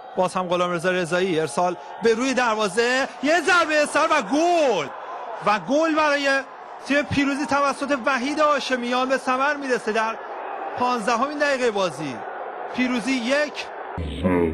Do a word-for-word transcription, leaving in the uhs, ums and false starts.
باز هم غلامرضا رضایی ارسال به روی دروازه، یه ضربه سر و گل و گل برای تیم پیروزی توسط وحید هاشمیان به ثمر میرسه در پانزدهمین دقیقه بازی. پیروزی یک